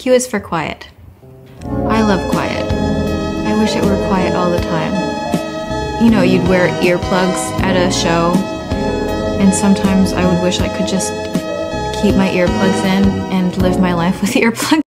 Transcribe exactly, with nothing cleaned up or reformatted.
Q is for quiet. I love quiet. I wish it were quiet all the time. You know, you'd wear earplugs at a show, and sometimes I would wish I could just keep my earplugs in and live my life with earplugs